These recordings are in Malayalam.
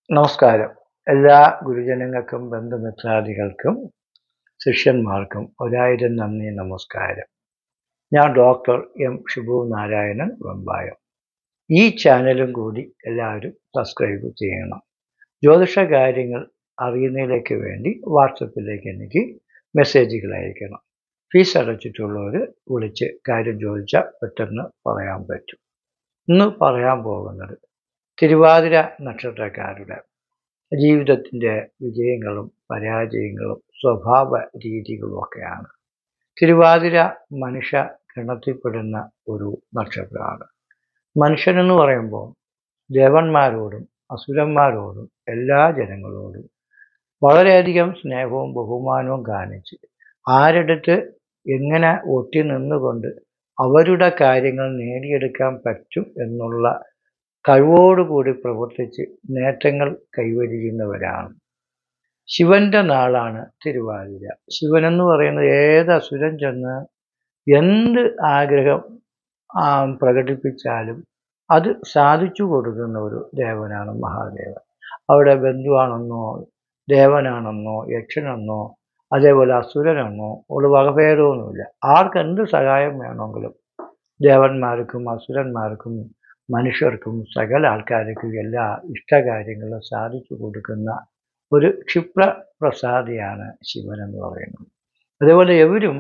നമസ്കാരം. എല്ലാ ഗുരുജനങ്ങൾക്കും ബന്ധുമിത്രാദികൾക്കും ശിഷ്യന്മാർക്കും ഒരായിരം നന്ദി നമസ്കാരം. ഞാൻ ഡോക്ടർ എം ഷിബു നാരായണൻ വെമ്പായം. ഈ ചാനലും കൂടി എല്ലാവരും സബ്സ്ക്രൈബ് ചെയ്യണം. ജ്യോതിഷ കാര്യങ്ങൾ അറിയുന്നതിലേക്ക് വേണ്ടി വാട്സപ്പിലേക്ക് എനിക്ക് മെസ്സേജുകൾ അയക്കണം. ഫീസ് അടച്ചിട്ടുള്ളവർ വിളിച്ച് കാര്യം ചോദിച്ചാൽ പെട്ടെന്ന് പറയാൻ പറ്റും. ഇന്ന് പറയാൻ പോകുന്നത് തിരുവാതിര നക്ഷത്രക്കാരുടെ ജീവിതത്തിൻ്റെ വിജയങ്ങളും പരാജയങ്ങളും സ്വഭാവ രീതികളുമൊക്കെയാണ്. തിരുവാതിര മനുഷ്യ ഗണത്തിൽപ്പെടുന്ന ഒരു നക്ഷത്രമാണ്. മനുഷ്യനെന്ന് പറയുമ്പോൾ ദേവന്മാരോടും അസുരന്മാരോടും എല്ലാ ജനങ്ങളോടും വളരെയധികം സ്നേഹവും ബഹുമാനവും കാണിച്ച് ആരടുത്ത് എങ്ങനെ ഒട്ടി നിന്നുകൊണ്ട് അവരുടെ കാര്യങ്ങൾ നേടിയെടുക്കാൻ പറ്റും എന്നുള്ള കഴിവോടുകൂടി പ്രവർത്തിച്ച് നേട്ടങ്ങൾ കൈവരിക്കുന്നവരാണ്. ശിവന്റെ നാളാണ് തിരുവാതിര. ശിവനെന്ന് പറയുന്നത് ഏത് അസുരൻ ചെന്ന് എന്ത് ആഗ്രഹം പ്രകടിപ്പിച്ചാലും അത് സാധിച്ചു കൊടുക്കുന്ന ഒരു ദേവനാണ് മഹാദേവൻ. അവിടെ ബന്ധുവാണെന്നോ ദേവനാണെന്നോ യക്ഷനെന്നോ അതേപോലെ അസുരനെന്നോ ഒരു വകഭേദമൊന്നുമില്ല. ആർക്കെന്ത് സഹായം വേണമെങ്കിലും ദേവന്മാർക്കും അസുരന്മാർക്കും മനുഷ്യർക്കും സകല ആൾക്കാർക്കും എല്ലാ ഇഷ്ടകാര്യങ്ങളും സാധിച്ചു കൊടുക്കുന്ന ഒരു ക്ഷിപ്രപ്രസാദിയാണ് ശിവൻ എന്ന് പറയുന്നത്. അതേപോലെ എവരും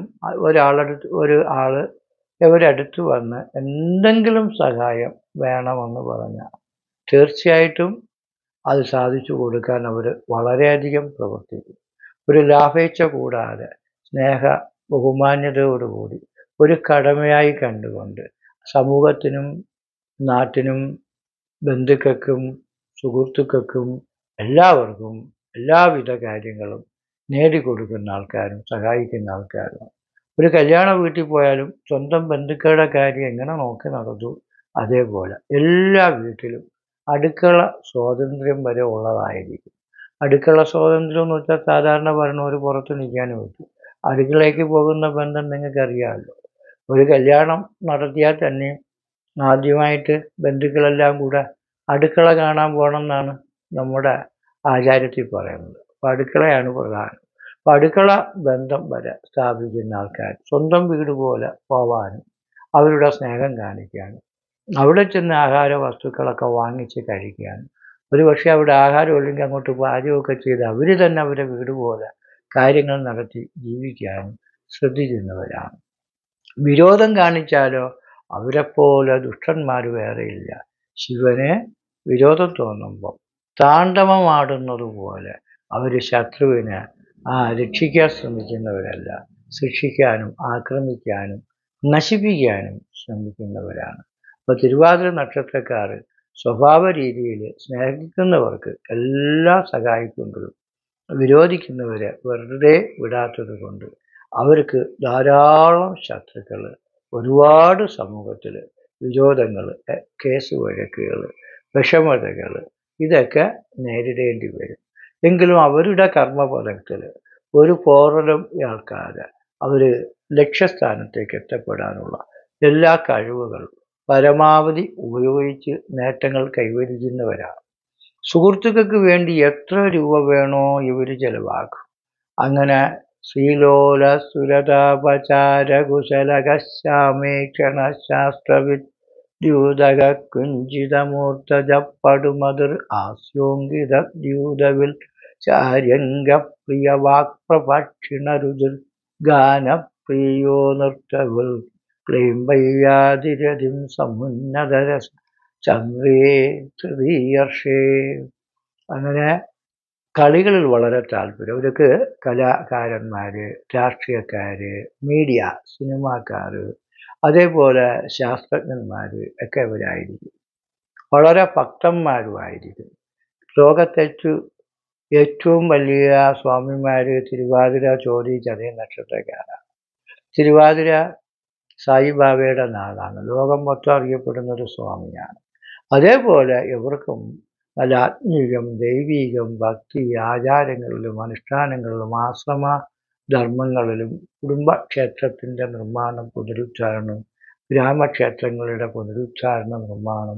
എവരടുത്ത് വന്ന് എന്തെങ്കിലും സഹായം വേണമെന്ന് പറഞ്ഞാൽ തീർച്ചയായിട്ടും അത് സാധിച്ചു കൊടുക്കാൻ അവർ വളരെയധികം പ്രവർത്തിക്കും. ഒരു ലാഭേച്ഛ കൂടാതെ സ്നേഹ ബഹുമാന്യതയോടുകൂടി ഒരു കടമയായി കണ്ടുകൊണ്ട് സമൂഹത്തിനും നാട്ടിനും ബന്ധുക്കൾക്കും സുഹൃത്തുക്കൾക്കും എല്ലാവർക്കും എല്ലാവിധ കാര്യങ്ങളും നേടിക്കൊടുക്കുന്ന ആൾക്കാരും സഹായിക്കുന്ന ആൾക്കാരും. ഒരു കല്യാണ വീട്ടിൽ പോയാലും സ്വന്തം ബന്ധുക്കളുടെ കാര്യം എങ്ങനെ നോക്കി നടന്നു അതേപോലെ എല്ലാ വീട്ടിലും അടുക്കള സ്വാതന്ത്ര്യം വരെ ഉള്ളതായിരിക്കും. അടുക്കള സ്വാതന്ത്ര്യം എന്ന് വെച്ചാൽ സാധാരണ പറഞ്ഞവർ പുറത്ത് നിൽക്കാനും പറ്റും. അടുക്കളയ്ക്ക് പോകുന്ന ബന്ധം നിങ്ങൾക്കറിയാമല്ലോ. ഒരു കല്യാണം നടത്തിയാൽ തന്നെ ആദ്യമായിട്ട് ബന്ധുക്കളെല്ലാം കൂടെ അടുക്കള കാണാൻ പോകണം എന്നാണ് നമ്മുടെ ആചാരത്തിൽ പറയുന്നത്. അപ്പോൾ അടുക്കളയാണ് പ്രധാനം. അപ്പോൾ അടുക്കള ബന്ധം വരെ സ്ഥാപിക്കുന്ന ആൾക്കാർ സ്വന്തം വീട് പോലെ പോവാനും അവരുടെ സ്നേഹം കാണിക്കാനും അവിടെ ചെന്ന് ആഹാര വസ്തുക്കളൊക്കെ വാങ്ങിച്ച് കഴിക്കാനും ഒരുപക്ഷെ അവിടെ ആഹാരം ഇല്ലെങ്കിൽ അങ്ങോട്ട് പാചകമൊക്കെ ചെയ്ത് അവർ തന്നെ അവരുടെ വീട് പോലെ കാര്യങ്ങൾ നടത്തി ജീവിക്കാനും ശ്രദ്ധിക്കുന്നവരാണ്. വിരോധം കാണിച്ചാലോ അവരെപ്പോലെ ദുഷ്ടന്മാർ വേറെയില്ല. ശിവന് വിരോധം തോന്നുമ്പോൾ താണ്ഡവമാടുന്നത് പോലെ അവർ ശത്രുവിനെ രക്ഷിക്കാൻ ശ്രമിക്കുന്നവരല്ല, ശിക്ഷിക്കാനും ആക്രമിക്കാനും നശിപ്പിക്കാനും ശ്രമിക്കുന്നവരാണ്. അപ്പോൾ തിരുവാതിര നക്ഷത്രക്കാർ സ്വഭാവ രീതിയിൽ സ്നേഹിക്കുന്നവർക്ക് എല്ലാം സഹായിക്കുമ്പോഴും വിരോധിക്കുന്നവരെ വെറുതെ വിടാത്തത് കൊണ്ട് അവർക്ക് ധാരാളം ശത്രുക്കൾ, ഒരുപാട് സമൂഹത്തിൽ വിരോധങ്ങൾ, കേസ് വഴക്കുകൾ, വിഷമതകൾ ഇതൊക്കെ നേരിടേണ്ടി വരും. എങ്കിലും അവരുടെ കർമ്മഫലത്തിൽ ഒരു പോറലും ഏൽക്കാതെ അവർ ലക്ഷ്യസ്ഥാനത്തേക്ക് എത്തപ്പെടാനുള്ള എല്ലാ കഴിവുകളും പരമാവധി ഉപയോഗിച്ച് നേട്ടങ്ങൾ കൈവരിക്കുന്നവരാണ്. സുഹൃത്തുക്കൾക്ക് വേണ്ടി എത്ര രൂപ വേണോ ഇവർ ചെലവാക്കും. അങ്ങനെ ശ്രീലോല സുരതാപചാരകുശലകശ്യാമേക്ഷണ ശാസ്ത്രവിദ് ദ്യൂതക കുഞ്ചിതമൂർത്തജപ്പെടുമതിർ ആസ്യോങ്കിത ദ്യൂതവിൽ ചാര്യംഗ പ്രിയ വാക്പ്രഭക്ഷിണരുചിർ ഗാനപ്രിയോ നൃത്തവിൽ ക്ലീംബയ്യാതിരതിം സമുന്നതരസ ചന്ദ്രേ തൃതീയർഷേ. അങ്ങനെ കളികളിൽ വളരെ താല്പര്യം. അവർക്ക് കലാകാരന്മാർ, രാഷ്ട്രീയക്കാർ, മീഡിയ, സിനിമാക്കാർ, അതേപോലെ ശാസ്ത്രജ്ഞന്മാർ ഒക്കെ ഇവരായിരിക്കും. വളരെ ഭക്തന്മാരുമായിരിക്കും. ലോകത്തേറ്റു ഏറ്റവും വലിയ സ്വാമിമാർ തിരുവാതിര ചോതി ചതയ നക്ഷത്രക്കാരാണ്. തിരുവാതിര സായിബാബയുടെ നാളാണ്. ലോകം മൊത്തം അറിയപ്പെടുന്നൊരു സ്വാമിയാണ്. അതേപോലെ ഇവർക്കും നല്ല ആത്മീകം, ദൈവീകം, ഭക്തി, ആചാരങ്ങളിലും അനുഷ്ഠാനങ്ങളിലും ആശ്രമ ധർമ്മങ്ങളിലും കുടുംബക്ഷേത്രത്തിൻ്റെ നിർമ്മാണം, പുനരുദ്ധാരണം, ഗ്രാമക്ഷേത്രങ്ങളുടെ പുനരുദ്ധാരണ നിർമ്മാണം,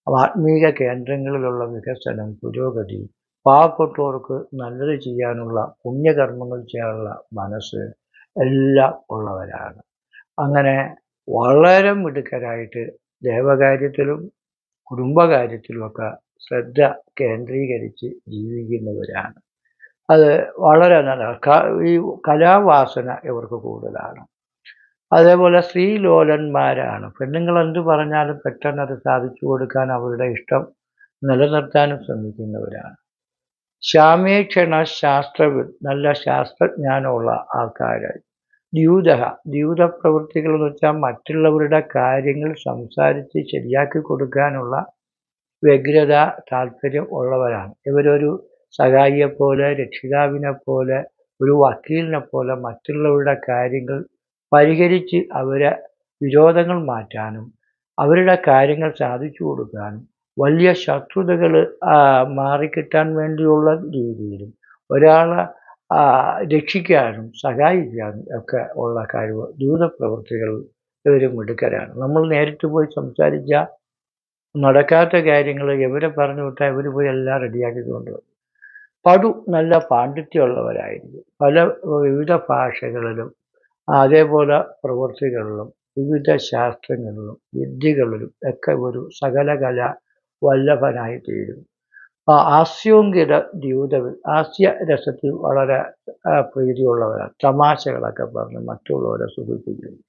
ആത്മീക കേന്ദ്രങ്ങളിലുള്ള വികസനം, പുരോഗതി, പാവപ്പെട്ടവർക്ക് നല്ലത് ചെയ്യാനുള്ള പുണ്യകർമ്മങ്ങൾ ചെയ്യാനുള്ള മനസ്സ് എല്ലാം ഉള്ളവരാണ്. അങ്ങനെ വളരെ മിടുക്കരായിട്ട് ദേവകാര്യത്തിലും കുടുംബകാര്യത്തിലുമൊക്കെ ശ്രദ്ധ കേന്ദ്രീകരിച്ച് ജീവിക്കുന്നവരാണ്. അത് വളരെ നല്ല ഈ കലാവാസന ഇവർക്ക് കൂടുതലാണ്. അതേപോലെ സ്ത്രീലോലന്മാരാണ്. പെണ്ണുങ്ങൾ എന്ത് പറഞ്ഞാലും പെട്ടെന്ന് അത് സാധിച്ചു കൊടുക്കാൻ അവരുടെ ഇഷ്ടം നിലനിർത്താനും ശ്രമിക്കുന്നവരാണ്. ശാമേക്ഷണ ശാസ്ത്രവിദ്, നല്ല ശാസ്ത്രജ്ഞാനമുള്ള ആൾക്കാരായി. ദ്യൂത പ്രവൃത്തികൾ എന്ന് വെച്ചാൽ മറ്റുള്ളവരുടെ കാര്യങ്ങൾ സംസാരിച്ച് ശരിയാക്കി കൊടുക്കാനുള്ള വ്യഗ്രത, താല്പര്യം ഉള്ളവരാണ്. ഇവരൊരു സഹായിയെപ്പോലെ, രക്ഷിതാവിനെ പോലെ, ഒരു വക്കീലിനെ പോലെ മറ്റുള്ളവരുടെ കാര്യങ്ങൾ പരിഹരിച്ച് അവരെ വിരോധങ്ങൾ മാറ്റാനും അവരുടെ കാര്യങ്ങൾ സാധിച്ചു കൊടുക്കാനും വലിയ ശത്രുതകൾ മാറിക്കിട്ടാൻ വേണ്ടിയുള്ള രീതിയിലും ഒരാളെ രക്ഷിക്കാനും സഹായിക്കാനും ഒക്കെ ഉള്ള കഴിവ് ദൂതപ്രവൃത്തികൾ ഇവർ മിടുക്കരാണ്. നമ്മൾ നേരിട്ട് പോയി സംസാരിച്ചാൽ നടക്കാത്ത കാര്യങ്ങൾ ഇവരെ പറഞ്ഞു വിട്ടാൽ ഇവർ പോയി എല്ലാം റെഡിയാക്കി കൊണ്ടുവരും. നല്ല പാണ്ഡിത്യമുള്ളവരായിരിക്കും. വിവിധ ഭാഷകളിലും അതേപോലെ പ്രവൃത്തികളിലും വിവിധ ശാസ്ത്രങ്ങളിലും വിദ്യകളിലും ഒക്കെ ഒരു സകലകല വല്ലഭനായി തീരും. ഹാസ്യോങ്കിത ദ്യൂതവിൽ, ഹാസ്യരസത്തിൽ വളരെ പ്രീതിയുള്ളവരാണ്. തമാശകളൊക്കെ പറഞ്ഞ് മറ്റുള്ളവരെ സുഖിപ്പിക്കുന്നു.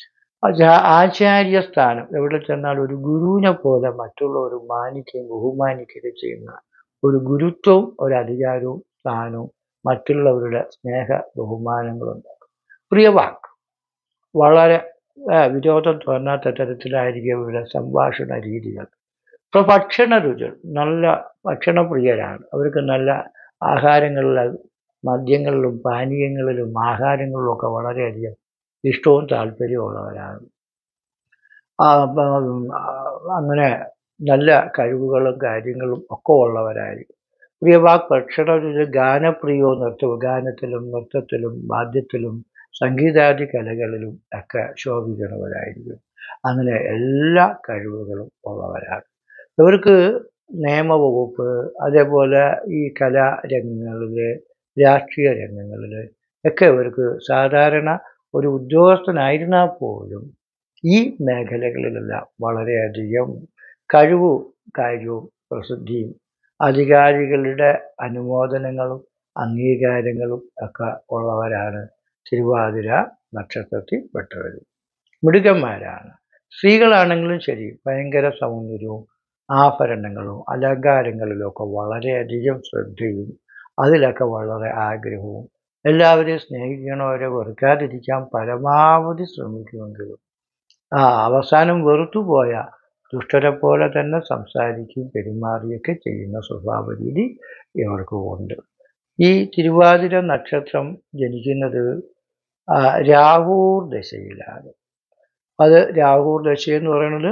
ആചാര്യസ്ഥാനം, എവിടെ ചെന്നാൽ ഒരു ഗുരുവിനെ പോലെ മറ്റുള്ളവർ മാനിക്കുകയും ബഹുമാനിക്കുകയും ചെയ്യുന്ന ഒരു ഗുരുത്വവും ഒരു അധികാരവും സ്ഥാനവും മറ്റുള്ളവരുടെ സ്നേഹ ബഹുമാനങ്ങളുണ്ടാകും. പ്രിയവാക്ക്, വളരെ വിരോധം തോന്നാത്ത തരത്തിലായിരിക്കും ഇവരുടെ സംഭാഷണ രീതികൾ. ഭക്ഷണ രുചികൾ, നല്ല ഭക്ഷണപ്രിയരാണ്. അവർക്ക് നല്ല ആഹാരങ്ങളിലും മദ്യങ്ങളിലും പാനീയങ്ങളിലും ആഹാരങ്ങളിലും ഒക്കെ വളരെയധികം ഇഷ്ടവും താല്പര്യവും ഉള്ളവരാണ്. അങ്ങനെ നല്ല കഴിവുകളും കാര്യങ്ങളും ഒക്കെ ഉള്ളവരായിരിക്കും. പ്രിയവാക്ക് ഭക്ഷണ ഗാനപ്രിയവും ഗാനത്തിലും നൃത്തത്തിലും വാദ്യത്തിലും സംഗീതാദി കലകളിലും ഒക്കെ ശോഭിക്കുന്നവരായിരിക്കും. അങ്ങനെ എല്ലാ കഴിവുകളും ഉള്ളവരാണ്. ഇവർക്ക് നിയമവകുപ്പ്, അതേപോലെ ഈ കലാരംഗങ്ങളിൽ, രാഷ്ട്രീയ രംഗങ്ങളിൽ ഒക്കെ ഇവർക്ക് സാധാരണ ഒരു ഉദ്യോഗസ്ഥനായിരുന്നാൽ പോലും ഈ മേഖലകളിലെല്ലാം വളരെയധികം കഴിവും കാര്യവും പ്രസിദ്ധിയും അധികാരികളുടെ അനുമോദനങ്ങളും അംഗീകാരങ്ങളും ഒക്കെ ഉള്ളവരാണ് തിരുവാതിര നക്ഷത്രത്തിൽപ്പെട്ടവർ. മിടുക്കന്മാരാണ്. സ്ത്രീകളാണെങ്കിലും ശരി, ഭയങ്കര സൗന്ദര്യവും ആഭരണങ്ങളും അലങ്കാരങ്ങളിലൊക്കെ വളരെയധികം ശ്രദ്ധയും അതിലൊക്കെ വളരെ ആഗ്രഹവും എല്ലാവരെയും സ്നേഹിക്കണവരെ വെറുക്കാതിരിക്കാൻ പരമാവധി ശ്രമിക്കുമെങ്കിലും അവസാനം വെറുത്തുപോയ ദുഷ്ടരെ പോലെ തന്നെ സംസാരിക്കുകയും പെരുമാറുകയൊക്കെ ചെയ്യുന്ന സ്വഭാവ രീതി ഇവർക്ക് ഉണ്ട്. ഈ തിരുവാതിര നക്ഷത്രം ജനിക്കുന്നത് രാഹൂർ ദശയിലാണ്. അത് രാഹൂർ ദശയെന്ന് പറയുന്നത്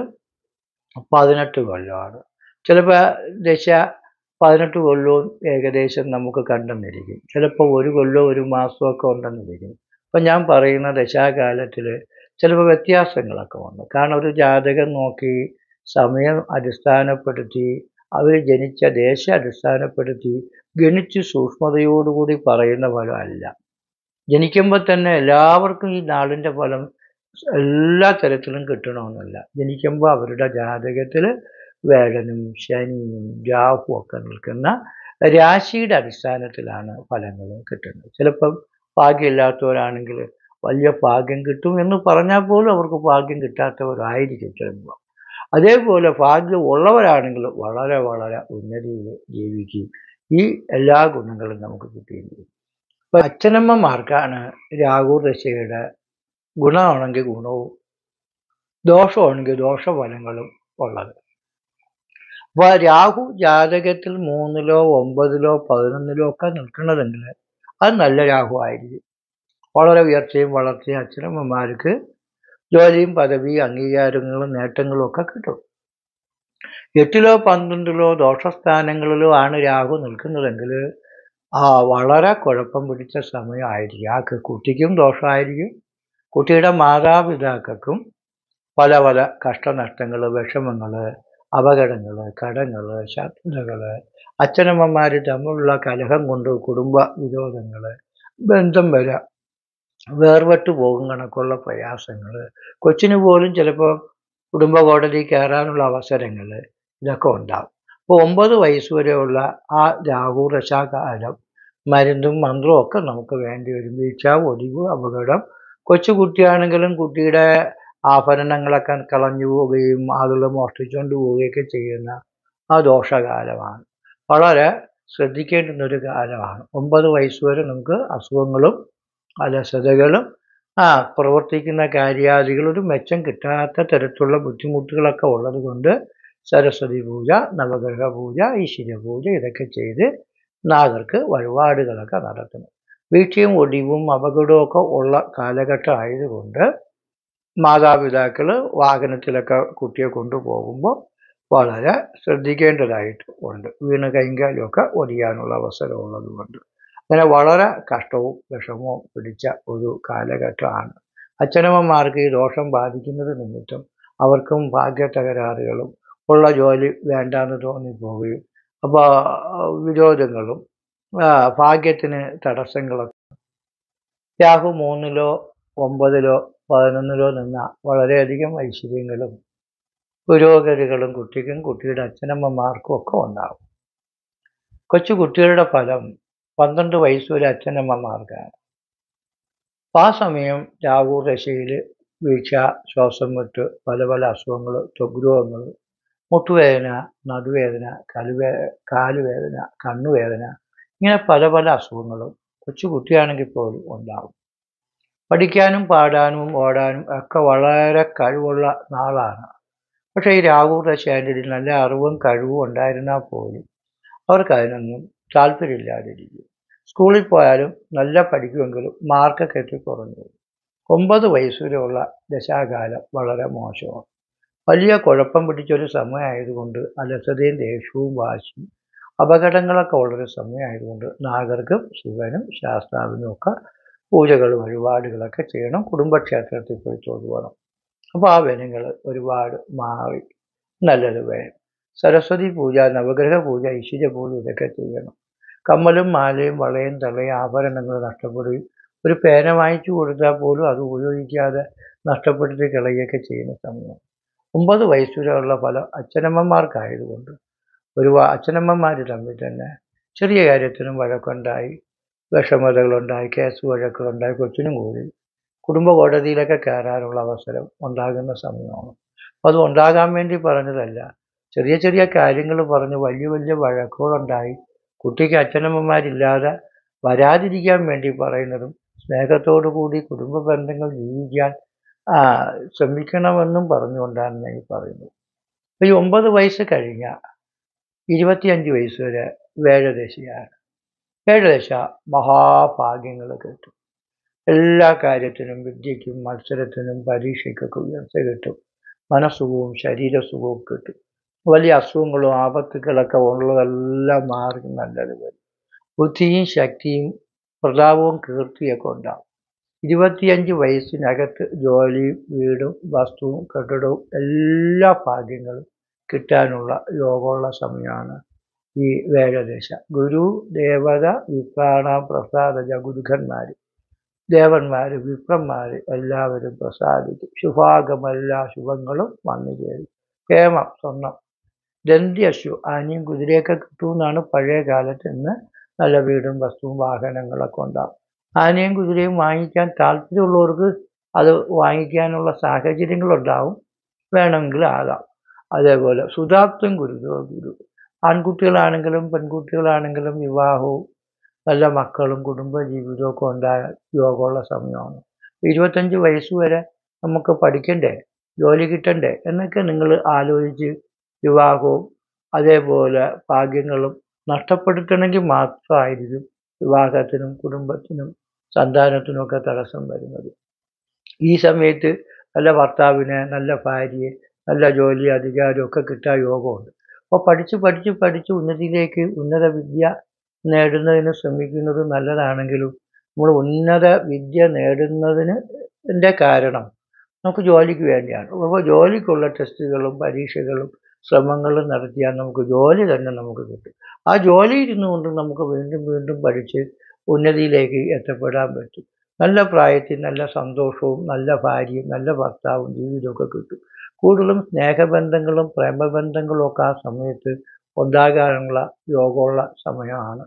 18 കൊല്ലമാണ്. ചിലപ്പോൾ ദശ 18 കൊല്ലവും ഏകദേശം നമുക്ക് കണ്ടെന്നിരിക്കും. ചിലപ്പോൾ 1 കൊല്ലവും 1 മാസമൊക്കെ ഉണ്ടെന്നിരിക്കും. അപ്പം ഞാൻ പറയുന്ന ദശാകാലത്തിൽ ചിലപ്പോൾ വ്യത്യാസങ്ങളൊക്കെ വന്നു. കാരണം ഒരു ജാതകം നോക്കി സമയം അടിസ്ഥാനപ്പെടുത്തി അവർ ജനിച്ച ദേശം അടിസ്ഥാനപ്പെടുത്തി ഗണിച്ച് സൂക്ഷ്മതയോടുകൂടി പറയുന്ന ഫലമല്ല. ജനിക്കുമ്പോൾ തന്നെ എല്ലാവർക്കും ഈ നാളിൻ്റെ ഫലം എല്ലാ തരത്തിലും കിട്ടണമെന്നില്ല. ജനിക്കുമ്പോൾ അവരുടെ ജാതകത്തിൽ വേഴനും ശനിയും രാഹുവും ഒക്കെ നിൽക്കുന്ന രാശിയുടെ അടിസ്ഥാനത്തിലാണ് ഫലങ്ങൾ കിട്ടുന്നത്. ചിലപ്പം ഭാഗ്യമില്ലാത്തവരാണെങ്കിൽ വലിയ ഭാഗ്യം കിട്ടും എന്ന് പറഞ്ഞാൽ പോലും അവർക്ക് ഭാഗ്യം കിട്ടാത്തവരായിരിക്കും ചിലപ്പോൾ. അതേപോലെ ഭാഗ്യം ഉള്ളവരാണെങ്കിൽ വളരെ വളരെ ഉന്നതിയിൽ ജീവിക്കും. ഈ എല്ലാ ഗുണങ്ങളും നമുക്ക് കിട്ടിയിരിക്കും. ഇപ്പം അച്ഛനമ്മമാർക്കാണ് രാഹു ദശയുടെ ഗുണമാണെങ്കിൽ ഗുണവും ദോഷമാണെങ്കിൽ ദോഷഫലങ്ങളും ഉള്ളത്. അപ്പോൾ രാഹു ജാതകത്തിൽ 3-ലോ 9-ലോ 11-ലോ ഒക്കെ നിൽക്കുന്നതെങ്കിൽ അത് നല്ല രാഹു ആയിരിക്കും. വളരെ ഉയർച്ചയും വളർച്ചയും അച്ഛനമ്മമാർക്ക് ജോലിയും പദവി അംഗീകാരങ്ങളും നേട്ടങ്ങളും ഒക്കെ കിട്ടും. 8-ലോ 12-ലോ ദോഷസ്ഥാനങ്ങളിലോ ആണ് രാഹു നിൽക്കുന്നതെങ്കിൽ വളരെ കുഴപ്പം പിടിച്ച സമയമായിരിക്കും. കുട്ടിക്കും ദോഷമായിരിക്കും, കുട്ടിയുടെ മാതാപിതാക്കൾക്കും പല പല കഷ്ടനഷ്ടങ്ങൾ, വിഷമങ്ങൾ, അപകടങ്ങൾ, കടങ്ങൾ, ശത്രുതകൾ, അച്ഛനമ്മമാർ തമ്മിലുള്ള കലഹം കൊണ്ട് കുടുംബ വിരോധങ്ങൾ, ബന്ധം വേർപെട്ടു പോകും കണക്കുള്ള പ്രയാസങ്ങൾ, കൊച്ചിന് പോലും ചിലപ്പോൾ കുടുംബ കോടതി കയറാനുള്ള അവസരങ്ങൾ, ഇതൊക്കെ ഉണ്ടാകും. അപ്പോൾ 9 വയസ്സ് വരെയുള്ള ആ രാഹു ദശാകാലം മരുന്നും മന്ത്രവും ഒക്കെ നമുക്ക് വേണ്ടി വരും. വീഴ്ച, ഒടിവ്, അപകടം. കൊച്ചുകുട്ടിയാണെങ്കിലും കുട്ടിയുടെ ആഭരണങ്ങളൊക്കെ കളഞ്ഞു പോവുകയും ആളുകൾ മോഷ്ടിച്ചുകൊണ്ട് പോവുകയൊക്കെ ചെയ്യുന്ന ആ ദോഷകാലമാണ്. വളരെ ശ്രദ്ധിക്കേണ്ടുന്ന ഒരു കാലമാണ്. 9 വയസ്സ് വരെ നമുക്ക് അസുഖങ്ങളും അലസതകളും പ്രവർത്തിക്കുന്ന കാര്യാദികൾ ഒരു മെച്ചം കിട്ടാത്ത തരത്തിലുള്ള ബുദ്ധിമുട്ടുകളൊക്കെ ഉള്ളത് കൊണ്ട് സരസ്വതി പൂജ, നവഗ്രഹ പൂജ, ഈശ്വര പൂജ ഇതൊക്കെ ചെയ്ത് നാഗർക്ക് വഴിപാടുകളൊക്കെ നടത്തുന്നു. വീഴ്ചയും ഒടിവും അപകടവും ഒക്കെ ഉള്ള കാലഘട്ടം ആയതുകൊണ്ട് മാതാപിതാക്കൾ വാഹനത്തിലൊക്കെ കുട്ടിയെ കൊണ്ടുപോകുമ്പോൾ വളരെ ശ്രദ്ധിക്കേണ്ടതായിട്ട് ഉണ്ട്. വീണ് കൈകാലുമൊക്കെ ഒടിയാനുള്ള അവസരം ഉള്ളതുകൊണ്ട് അങ്ങനെ വളരെ കഷ്ടവും വിഷമവും പിടിച്ച ഒരു കാലഘട്ടമാണ്. അച്ഛനമ്മമാർക്ക് ഈ ദോഷം ബാധിക്കുന്നത് നിമിത്തം അവർക്കും ഭാഗ്യ തകരാറുകളും ഉള്ള ജോലി വേണ്ടാന്ന് തോന്നിപ്പോവുകയും അപ്പോൾ വിരോധങ്ങളും ഭാഗ്യത്തിന് തടസ്സങ്ങളൊക്കെ. രാഹു 3-ലോ 9-ലോ 11-ലോ നിന്ന വളരെയധികം ഐശ്വര്യങ്ങളും പുരോഗതികളും കുട്ടിക്കും കുട്ടിയുടെ അച്ഛനമ്മമാർക്കും ഒക്കെ ഉണ്ടാകും. കൊച്ചു കുട്ടികളുടെ ഫലം 12 വയസ്സ് വരെ അച്ഛനമ്മമാർക്കാണ്. ആ സമയം രാഹു ദശയിൽ വീഴ്ച, ശ്വാസം മുട്ട്, പല പല അസുഖങ്ങൾ, ത്വഗ്രോഗങ്ങൾ, മുട്ടുവേദന, നടുവേദന, കാലുവേദന, കണ്ണുവേദന, ഇങ്ങനെ പല പല അസുഖങ്ങളും കൊച്ചു കുട്ടിയാണെങ്കിൽ പോലും ഉണ്ടാകും. പഠിക്കാനും പാടാനും ഓടാനും ഒക്കെ വളരെ കഴിവുള്ള നാളാണ്. പക്ഷേ ഈ രാഹു ദശയിൽ നല്ല അറിവും കഴിവും ഉണ്ടായിരുന്നാൽ പോലും അവർക്ക് അതിനൊന്നും താല്പര്യമില്ലാതിരിക്കും. സ്കൂളിൽ പോയാലും നല്ല പഠിക്കുമെങ്കിലും മാർക്കൊക്കെ എത്തിക്കുറഞ്ഞു. 9 വയസ്സ് വരെയുള്ള ദശാകാലം വളരെ മോശമാണ്. വലിയ കുഴപ്പം പിടിച്ചൊരു സമയമായതുകൊണ്ട് അലസതയും ദേഷ്യവും വാശിയും അപകടങ്ങളൊക്കെ ഉള്ളൊരു സമയമായതുകൊണ്ട് നാഗർക്കും ശിവനും ശാസ്താവിനും ഒക്കെ പൂജകൾ വഴിപാടുകളൊക്കെ ചെയ്യണം. കുടുംബക്ഷേത്രത്തിൽ പോയി തൊഴുവണം. അപ്പോൾ ആ വിനങ്ങൾ ഒരുപാട് മാറി നല്ലത് വരും. സരസ്വതി പൂജ, നവഗ്രഹ പൂജ, ഈശ്വര പൂജ ഇതൊക്കെ ചെയ്യണം. കമ്മലും മാലയും വളയും തളയും ആഭരണങ്ങൾ നഷ്ടപ്പെടുകയും ഒരു പേന വാങ്ങിച്ചു കൊടുത്താൽ പോലും അത് ഉപയോഗിക്കാതെ നഷ്ടപ്പെടുത്തി കളയുകയൊക്കെ ചെയ്യുന്ന സമയം. 9 വയസ്സ് വരെയുള്ള ഫലം അച്ഛനമ്മമാർക്കായതുകൊണ്ട് അച്ഛനമ്മമാർ തമ്മിൽ തന്നെ ചെറിയ കാര്യത്തിനും വഴക്കുണ്ടായി, വിഷമതകളുണ്ടായി, കേസ് വഴക്കുകളുണ്ടായി, കൊച്ചിനും കൂടി കുടുംബ കോടതിയിലൊക്കെ കയറാനുള്ള അവസരം ഉണ്ടാകുന്ന സമയമാണ്. അത് ഉണ്ടാകാൻ വേണ്ടി പറഞ്ഞതല്ല. ചെറിയ ചെറിയ കാര്യങ്ങൾ പറഞ്ഞ് വലിയ വലിയ വഴക്കുകളുണ്ടായി കുട്ടിക്ക് അച്ഛനമ്മമാരില്ലാതെ വരാതിരിക്കാൻ വേണ്ടി പറയുന്നതും സ്നേഹത്തോടു കൂടി കുടുംബ ബന്ധങ്ങൾ ജീവിക്കാൻ ശ്രമിക്കണമെന്നും പറഞ്ഞുകൊണ്ടാണ് ഞാൻ ഈ പറയുന്നത്. ഈ 9 വയസ്സ് കഴിഞ്ഞാൽ 25 വയസ്സ് വരെ വേഴദശയാണ്. വേഴദശ മഹാഭാഗ്യങ്ങൾ കിട്ടും. എല്ലാ കാര്യത്തിനും, വിദ്യയ്ക്കും മത്സരത്തിനും പരീക്ഷയ്ക്കൊക്കെ ഉയർച്ച കിട്ടും. മനസ്സുഖവും ശരീരസുഖവും കിട്ടും. വലിയ അസുഖങ്ങളും ആപത്തുകളൊക്കെ ഉള്ളതെല്ലാം മാറി നല്ലത് വരും. ബുദ്ധിയും ശക്തിയും പ്രതാപവും കീർത്തിയൊക്കെ ഉണ്ടാകും. 25 വയസ്സിനകത്ത് ജോലിയും വീടും വസ്തുവും കെട്ടിടവും എല്ലാ ഭാഗ്യങ്ങളും കിട്ടാനുള്ള യോഗമുള്ള സമയമാണ് ഈ വേഴദശ. ഗുരു, ദേവത, വിപ്രാണ, പ്രസാദജ, ഗുരുഖന്മാർ, ദേവന്മാർ, വിപ്രന്മാർ എല്ലാവരും പ്രസാദിക്കും. ശുഭാഗമെല്ലാ ശുഭങ്ങളും വന്നു ചേരും. കേമം, സ്വർണം, ദന്ത്യശു, ആനയും കുതിരയൊക്കെ കിട്ടുമെന്നാണ് പഴയ കാലത്ത്. ഇന്ന് നല്ല വീടും വസ്തുവും വാഹനങ്ങളൊക്കെ ഉണ്ടാകും. ആനയും കുതിരയും വാങ്ങിക്കാൻ താല്പര്യമുള്ളവർക്ക് അത് വാങ്ങിക്കാനുള്ള സാഹചര്യങ്ങളുണ്ടാവും, വേണമെങ്കിൽ ആകാം. അതേപോലെ സുധാപ്തം ഗുരു, ആൺകുട്ടികളാണെങ്കിലും പെൺകുട്ടികളാണെങ്കിലും വിവാഹവും നല്ല മക്കളും കുടുംബ ജീവിതമൊക്കെ ഉണ്ടായ യോഗമുള്ള സമയമാണ്. 25 വയസ്സ് വരെ നമുക്ക് പഠിക്കണ്ടേ, ജോലി കിട്ടണ്ടേ എന്നൊക്കെ നിങ്ങൾ ആലോചിച്ച് വിവാഹവും അതേപോലെ ഭാഗ്യങ്ങളും നഷ്ടപ്പെടുത്തണമെങ്കിൽ മാത്രമായിരിക്കും വിവാഹത്തിനും കുടുംബത്തിനും സന്താനത്തിനുമൊക്കെ തടസ്സം വരുന്നത്. ഈ സമയത്ത് നല്ല ഭർത്താവിനെ, നല്ല ഭാര്യയെ, നല്ല ജോലി അധികാരമൊക്കെ കിട്ടാൻ യോഗമുണ്ട്. അപ്പോൾ പഠിച്ച് ഉന്നതിയിലേക്ക് ഉന്നത വിദ്യ നേടുന്നതിന് ശ്രമിക്കുന്നത് നല്ലതാണെങ്കിലും നമ്മൾ ഉന്നത വിദ്യ നേടുന്നതിൻ്റെ കാരണം നമുക്ക് ജോലിക്ക് വേണ്ടിയാണ്. അപ്പോൾ ജോലിക്കുള്ള ടെസ്റ്റുകളും പരീക്ഷകളും ശ്രമങ്ങൾ നടത്തിയാൽ നമുക്ക് ജോലി തന്നെ നമുക്ക് കിട്ടും. ആ ജോലി ഇരുന്നു കൊണ്ട് നമുക്ക് വീണ്ടും വീണ്ടും പഠിച്ച് ഉന്നതിയിലേക്ക് എത്തപ്പെടാൻ പറ്റും. നല്ല പ്രായത്തിൽ നല്ല സന്തോഷവും നല്ല ഭാര്യയും നല്ല ഭർത്താവും ജീവിതമൊക്കെ കിട്ടും. കൂടുതലും സ്നേഹബന്ധങ്ങളും പ്രേമബന്ധങ്ങളും ഒക്കെ ആ സമയത്ത് ഉണ്ടാകാനുള്ള യോഗമുള്ള സമയമാണ്.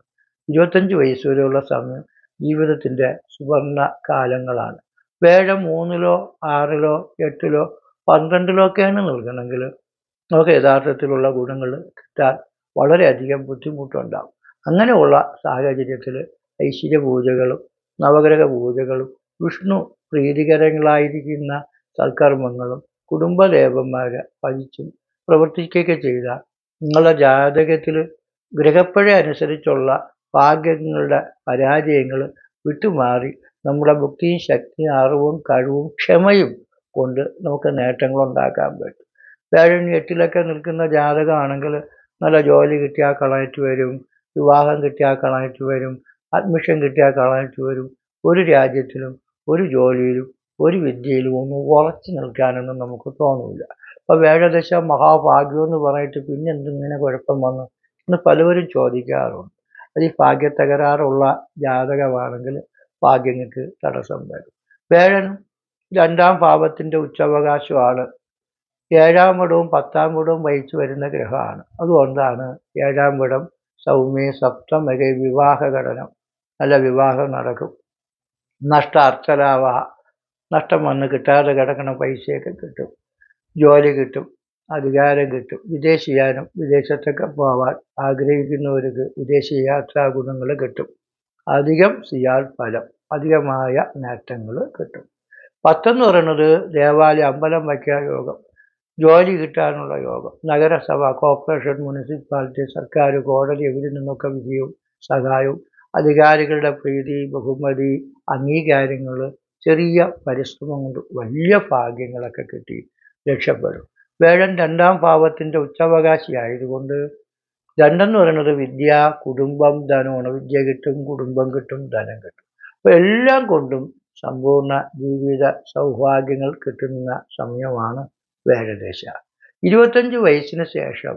25 വയസ്സ് വരെയുള്ള സമയം ജീവിതത്തിൻ്റെ സുവർണ കാലങ്ങളാണ്. വേഴം 3-ലോ 6-ലോ 8-ലോ 12-ലോ ഒക്കെയാണ് നൽകണമെങ്കിൽ നമുക്ക് യഥാർത്ഥത്തിലുള്ള ഗുണങ്ങൾ കിട്ടാൻ വളരെയധികം ബുദ്ധിമുട്ടുണ്ടാകും. അങ്ങനെയുള്ള സാഹചര്യത്തിൽ ഐശ്വര്യ പൂജകളും നവഗ്രഹ പൂജകളും വിഷ്ണു പ്രീതികരങ്ങളായിരിക്കുന്ന സൽക്കർമ്മങ്ങളും കുടുംബദേവന്മാരെ ഭജിച്ചും പ്രവർത്തിക്കുകയൊക്കെ ചെയ്താൽ നിങ്ങളുടെ ജാതകത്തിൽ ഗ്രഹപ്പഴ അനുസരിച്ചുള്ള ഭാഗ്യങ്ങളുടെ പരാജയങ്ങൾ വിട്ടുമാറി നമ്മുടെ ബുദ്ധിയും ശക്തിയും അറിവും കഴിവും ക്ഷമയും കൊണ്ട് നമുക്ക് നേട്ടങ്ങൾ ഉണ്ടാക്കാൻ പറ്റും. വേഴം 8-ലൊക്കെ നിൽക്കുന്ന ജാതകമാണെങ്കിൽ നല്ല ജോലി കിട്ടിയാൽ കളയിട്ട് വരും, വിവാഹം കിട്ടിയാൽ കളയിട്ട് വരും, അഡ്മിഷൻ കിട്ടിയാൽ കളയിട്ട് വരും. ഒരു രാജ്യത്തിലും ഒരു ജോലിയിലും ഒരു വിദ്യയിലും ഒന്നും ഉറച്ചു നിൽക്കാനൊന്നും നമുക്ക് തോന്നില്ല. അപ്പോൾ വേഴദശ മഹാഭാഗ്യം എന്ന് പറഞ്ഞിട്ട് പിന്നെ എന്തിങ്ങനെ കുഴപ്പം വന്നു എന്ന് പലവരും ചോദിക്കാറുണ്ട്. അത് ഈ ഭാഗ്യത്തകരാറുള്ള ജാതകമാണെങ്കിൽ ഭാഗ്യങ്ങൾക്ക് തടസ്സം വരും. വേഴനും 2-ാം ഭാവത്തിൻ്റെ ഉച്ചവകാശമാണ്. 7-ാം ഇടവും 10-ാം ഇടവും വഹിച്ചു വരുന്ന ഗ്രഹമാണ്. അതുകൊണ്ടാണ് 7-ാം ഇടം സൗമ്യ സപ്തമക വിവാഹ ഘടനം, നല്ല വിവാഹം നടക്കും. നഷ്ട അർച്ചലാവ, നഷ്ടം വന്ന് കിട്ടാതെ കിടക്കണ പൈസയൊക്കെ കിട്ടും, ജോലി കിട്ടും, അധികാരം കിട്ടും. വിദേശിയാനും വിദേശത്തൊക്കെ പോവാൻ ആഗ്രഹിക്കുന്നവർക്ക് വിദേശ യാത്രാ ഗുണങ്ങൾ കിട്ടും. അധികം സിയാൽ ഫലം, അധികമായ നേട്ടങ്ങൾ കിട്ടും. 10 എന്ന് പറയുന്നത് ദേവാലയം അമ്പലം വയ്ക്കാൻ യോഗം, ജോലി കിട്ടാനുള്ള യോഗം, നഗരസഭ കോർപ്പറേഷൻ മുനിസിപ്പാലിറ്റി സർക്കാർ കോടതി എവിടെ നിന്നൊക്കെ വിജയവും സഹായവും അധികാരികളുടെ പ്രീതി ബഹുമതി അംഗീകാരങ്ങൾ ചെറിയ പരിശ്രമം കൊണ്ട് വലിയ ഭാഗ്യങ്ങളൊക്കെ കിട്ടി രക്ഷപ്പെടും. വേഴൻ 2-ാം ഭാവത്തിൻ്റെ ഉച്ചവകാശി ആയതുകൊണ്ട് 2 എന്ന് പറയുന്നത് വിദ്യ കുടുംബം ധനമാണ്. വിദ്യ കിട്ടും, കുടുംബം കിട്ടും, ധനം കിട്ടും. അപ്പോൾ എല്ലാം കൊണ്ടും സമ്പൂർണ്ണ ജീവിത സൗഭാഗ്യങ്ങൾ കിട്ടുന്ന സമയമാണ് വേഴദശ. 25 വയസ്സിന് ശേഷം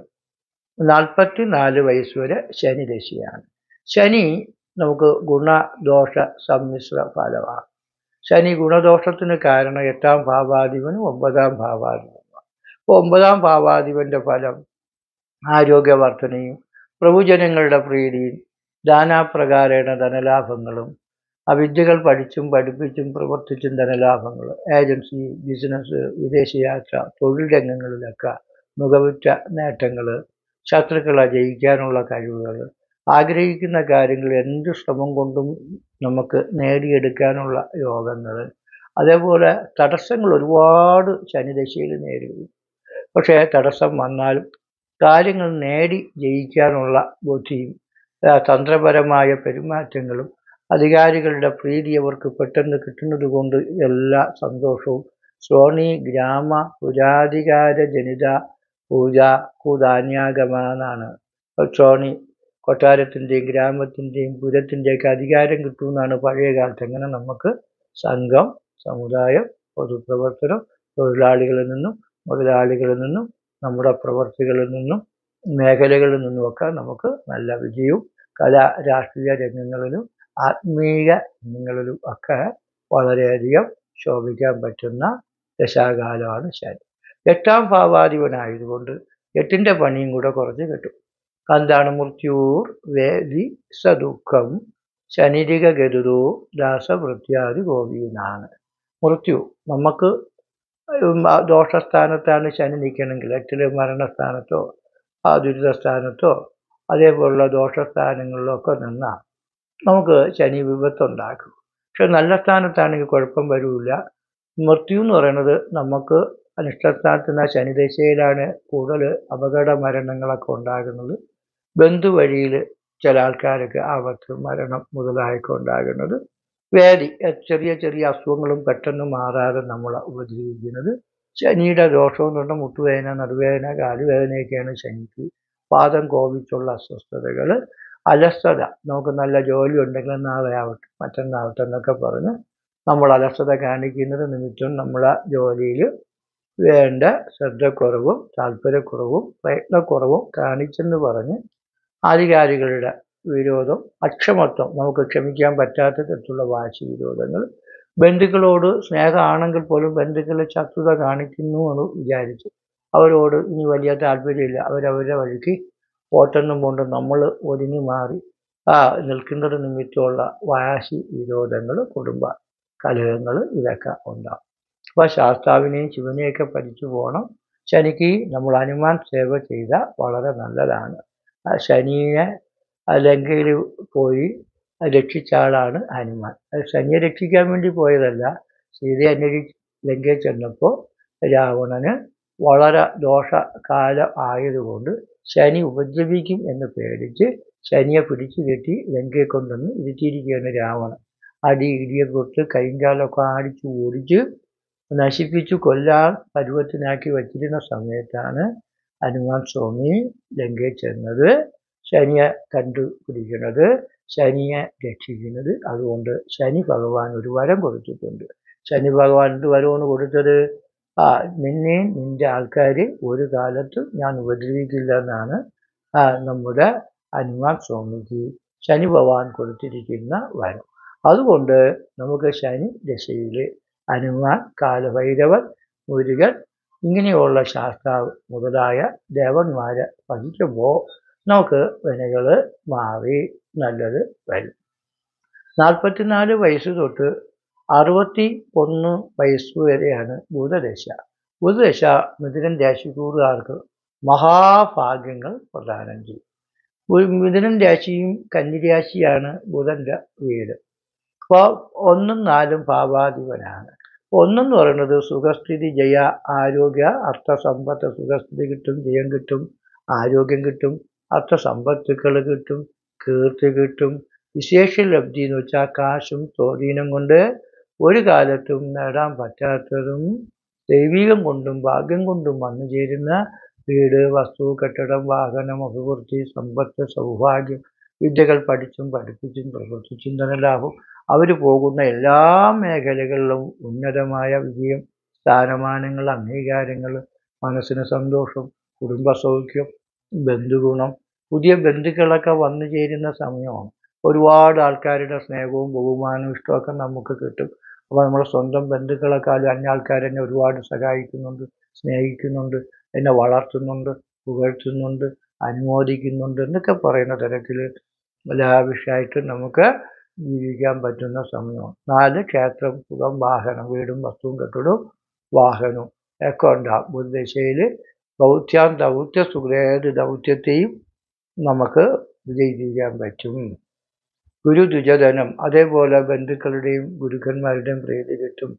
44 വയസ്സ് വരെ ശനി ദശയാണ്. ശനി നമുക്ക് ഗുണദോഷ സമ്മിശ്ര ഫലമാണ്. ശനി ഗുണദോഷത്തിന് കാരണം 8-ാം ഭാവാധിപനും 9-ാം ഭാവാധിപനുമാണ്. അപ്പോൾ 9-ാം ഭാവാധിപൻ്റെ ഫലം ആരോഗ്യവർദ്ധനയും പ്രഭുജനങ്ങളുടെ പ്രീതിയും ദാനാപ്രകാരേണ ധനലാഭങ്ങളും വിദ്യകൾ പഠിച്ചും പഠിപ്പിച്ചും പ്രവർത്തിച്ചും ധനലാഭങ്ങൾ, ഏജൻസി ബിസിനസ് വിദേശയാത്ര തൊഴിൽ രംഗങ്ങളിലൊക്കെ മികവുറ്റ നേട്ടങ്ങൾ, ശത്രുക്കളെ ജയിക്കാനുള്ള കഴിവുകൾ, ആഗ്രഹിക്കുന്ന കാര്യങ്ങൾ എന്ത് ശ്രമം കൊണ്ടും നമുക്ക് നേടിയെടുക്കാനുള്ള യോഗങ്ങൾ, അതേപോലെ തടസ്സങ്ങൾ ഒരുപാട് ശനിദശയിൽ നേരിടും. പക്ഷേ തടസ്സം വന്നാലും കാര്യങ്ങൾ നേടി ജയിക്കാനുള്ള ബുദ്ധിയും തന്ത്രപരമായ പെരുമാറ്റങ്ങളും അധികാരികളുടെ പ്രീതി അവർക്ക് പെട്ടെന്ന് കിട്ടുന്നത് കൊണ്ട് എല്ലാ സന്തോഷവും ശ്രോണി ഗ്രാമ പുരാധികാര ജനിത പൂജ കൂതാന്യാഗമ എന്നാണ്. ശ്രോണി കൊട്ടാരത്തിൻ്റെയും ഗ്രാമത്തിൻ്റെയും പുരത്തിൻ്റെയൊക്കെ അധികാരം കിട്ടുമെന്നാണ് പഴയ കാലത്ത്. അങ്ങനെ നമുക്ക് സംഘം, സമുദായം, പൊതുപ്രവർത്തനം, തൊഴിലാളികളിൽ നിന്നും മുതലാളികളിൽ നിന്നും നമ്മുടെ പ്രവർത്തികളിൽ നിന്നും മേഖലകളിൽ നിന്നുമൊക്കെ നമുക്ക് നല്ല വിജയവും കലാ രാഷ്ട്രീയ രംഗങ്ങളിലും ആത്മീയ രംഗങ്ങളിലും ഒക്കെ വളരെയധികം ശോഭിക്കാൻ പറ്റുന്ന ദശാകാലമാണ് ശനി. 8-ാം ഭാവാധിപനായതുകൊണ്ട് 8-ൻ്റെ പണിയും കൂടെ കുറച്ച് കിട്ടും. എന്താണ്? മൃത്യൂർ വേദി സദുഃഖം ശനിരിക ഗരുതോ ദാസവൃത്യാദി ഗോപീനാണ്. മൃത്യു നമുക്ക് ദോഷസ്ഥാനത്താണ് ശനി നിൽക്കണമെങ്കിൽ 8-ൽ മരണസ്ഥാനത്തോ ദുരിതസ്ഥാനത്തോ അതേപോലുള്ള ദോഷസ്ഥാനങ്ങളിലൊക്കെ നിന്നാൽ നമുക്ക് ശനി വിപത്തുണ്ടാക്കും. പക്ഷെ നല്ല സ്ഥാനത്താണെങ്കിൽ കുഴപ്പം വരില്ല. മൃത്യു എന്ന് പറയുന്നത് നമുക്ക് അനിഷ്ടസ്ഥാനത്ത് നിന്ന് ശനിദശയിലാണ് കൂടുതൽ അപകട മരണങ്ങളൊക്കെ ഉണ്ടാകുന്നത്. ബന്ധു വഴിയിൽ ചില ആൾക്കാർക്ക് ആപത്ത് മരണം മുതലായൊക്കെ ഉണ്ടാകുന്നത്. വ്യാധി ചെറിയ ചെറിയ അസുഖങ്ങളും പെട്ടെന്ന് മാറാതെ നമ്മളെ ഉപദ്രവിക്കുന്നത്. ശനിയുടെ ദോഷവും കൊണ്ട് മുട്ടുവേദന, നടുവേദന, കാലുവേദനയൊക്കെയാണ് ശനിക്ക്. പാദം കോപിച്ചുള്ള അസ്വസ്ഥതകൾ, അലസത, നമുക്ക് നല്ല ജോലി ഉണ്ടെങ്കിൽ നാളെ ആവട്ടെ മറ്റന്നാവട്ടെ എന്നൊക്കെ പറഞ്ഞ് നമ്മൾ അലസത കാണിക്കുന്നത് നിമിത്തം നമ്മളെ ജോലിയിൽ വേണ്ട ശ്രദ്ധക്കുറവും താല്പര്യക്കുറവും പ്രയത്നക്കുറവും കാണിച്ചെന്ന് പറഞ്ഞ് ആധികാരികളുടെ വിരോധം, അക്ഷമത്വം, നമുക്ക് ക്ഷമിക്കാൻ പറ്റാത്ത തരത്തിലുള്ള വാശി വിരോധങ്ങൾ, ബന്ധുക്കളോട് സ്നേഹമാണെങ്കിൽ പോലും ബന്ധുക്കൾ ശത്രുത കാണിക്കുന്നു എന്ന് വിചാരിച്ച് അവരോട് ഇനി വലിയ താല്പര്യമില്ല, അവരവരുടെ വഴിക്ക് പോട്ടെന്നും കൊണ്ട് നമ്മൾ ഒതുങ്ങി മാറി നിൽക്കുന്നത് നിമിത്തമുള്ള വാശി വിരോധങ്ങൾ, കുടുംബ കലഹങ്ങൾ ഇതൊക്കെ ഉണ്ടാകും. അപ്പോൾ ശാസ്താവിനെയും ശിവനെയൊക്കെ പഠിച്ചു പോകണം. ശനിക്ക് നമ്മൾ ഹനുമാൻ സേവ ചെയ്താൽ വളരെ നല്ലതാണ്. ശനിയെ ലങ്കയിൽ പോയി രക്ഷിച്ച ആളാണ് ഹനുമാൻ. ശനിയെ രക്ഷിക്കാൻ വേണ്ടി പോയതല്ല. സീതയെ അന്വേഷിച്ച് ലങ്കയിൽ ചെന്നപ്പോൾ രാവണന് വളരെ ദോഷകാലം ആയതുകൊണ്ട് ശനി ഉപദ്രവിക്കും എന്ന് പേടിച്ച് ശനിയെ പിടിച്ചു കെട്ടി ലങ്കയിൽ കൊണ്ടുവന്ന് ഇരുത്തിയിരിക്കുകയാണ് രാവണൻ. അടി ഇടിയെ കൊടുത്ത് കൈകാലൊക്കെ അടിച്ച് ഓടിച്ച് നശിപ്പിച്ചു കൊല്ലാൻ പരുവത്തിനാക്കി വച്ചിരുന്ന സമയത്താണ് ഹനുമാൻ സ്വാമി ലങ്കയിൽ ചെന്നത്, ശനിയെ കണ്ടുപിടിക്കുന്നത്, ശനിയെ രക്ഷിക്കുന്നത്. അതുകൊണ്ട് ശനി ഭഗവാൻ ഒരു വരം കൊടുത്തിട്ടുണ്ട്. ശനി ഭഗവാൻ എന്ത് വരമാണ് കൊടുത്തത്? നിന്നെയും നിന്റെ ആൾക്കാരെ ഒരു കാലത്തും ഞാൻ ഉപദ്രവിക്കില്ല എന്നാണ് നമ്മുടെ ഹനുമാൻ സ്വാമിക്ക് ശനി ഭഗവാൻ കൊടുത്തിരിക്കുന്ന വരം. അതുകൊണ്ട് നമുക്ക് ശനി ദശയിൽ ഹനുമാൻ, കാലഭൈരവൻ, മുരുകൻ ഇങ്ങനെയുള്ള ശാസ്താവ് മുതലായ ദേവന്മാരെ ഭജിക്കുമ്പോൾ നമുക്ക് വിനകൾ മാറി നല്ലത് വരും. 44 വയസ്സ് തൊട്ട് 61 വയസ്സ് വരെയാണ് ബുധദശ. ബുധദശ മിഥുനൻ രാശിക്കൂറുകാർക്ക് മഹാഭാഗ്യങ്ങൾ പ്രദാനം ചെയ്യും. മിഥുനൻ രാശിയും കന്നിരാശിയാണ് ബുധൻ്റെ വീട്. അപ്പോൾ 1ഉം 4ഉം ഭാവാധിപനാണ്. 1 എന്ന് പറയുന്നത് സുഖസ്ഥിതി, ജയ, ആരോഗ്യ, അർത്ഥസമ്പത്ത്. സുഖസ്ഥിതി കിട്ടും, ജയം കിട്ടും, ആരോഗ്യം കിട്ടും, അർത്ഥസമ്പത്തുക്കൾ കിട്ടും, കീർത്തി കിട്ടും. വിശേഷ ലബ്ധി എന്ന് വെച്ചാൽ കാശും സ്വാധീനം കൊണ്ട് ഒരു കാലത്തും നേടാൻ പറ്റാത്തതും ദൈവികം കൊണ്ടും ഭാഗ്യം കൊണ്ടും വന്നു ചേരുന്ന വീട്, വസ്തു, കെട്ടിടം, വാഹനം, അഭിവൃദ്ധി, സമ്പത്ത്, സൗഭാഗ്യം, വിദ്യകൾ പഠിച്ചും പഠിപ്പിച്ചും പ്രവർത്തിച്ചും ധനലാഭം. അവർ പോകുന്ന എല്ലാ മേഖലകളിലും ഉന്നതമായ വിജയം, സ്ഥാനമാനങ്ങൾ, അംഗീകാരങ്ങൾ, മനസ്സിന് സന്തോഷം, കുടുംബസൗഖ്യം, ബന്ധുഗുണം, പുതിയ ബന്ധുക്കളൊക്കെ വന്നു ചേരുന്ന സമയമാണ്. ഒരുപാട് ആൾക്കാരുടെ സ്നേഹവും ബഹുമാനവും ഇഷ്ടമൊക്കെ നമുക്ക് കിട്ടും. അപ്പോൾ നമ്മുടെ സ്വന്തം ബന്ധുക്കളെക്കാളും അന്യ ആൾക്കാരെന്നെ ഒരുപാട് സഹായിക്കുന്നുണ്ട്, സ്നേഹിക്കുന്നുണ്ട്, എന്നെ വളർത്തുന്നുണ്ട്, പുകഴ്ത്തുന്നുണ്ട്, അനുമോദിക്കുന്നുണ്ട് എന്നൊക്കെ പറയുന്ന തരത്തിൽ ലാവിഷായിട്ട് നമുക്ക് ജീവിക്കാൻ പറ്റുന്ന സമയമാണ്. 4 ക്ഷേത്രം, സുഖം, വാഹനം, വീടും വസ്തുവും കെട്ടിടവും വാഹനവും ഒക്കെ ഉണ്ടാകും. ബുധദശയിൽ ദൗത്യ സുഖേത് ദൗത്യത്തെയും നമുക്ക് വിജയിപ്പിക്കാൻ പറ്റും. ഗുരുദ്വിജധനം, അതേപോലെ ബന്ധുക്കളുടെയും ഗുരുക്കന്മാരുടെയും പ്രീതി കിട്ടും.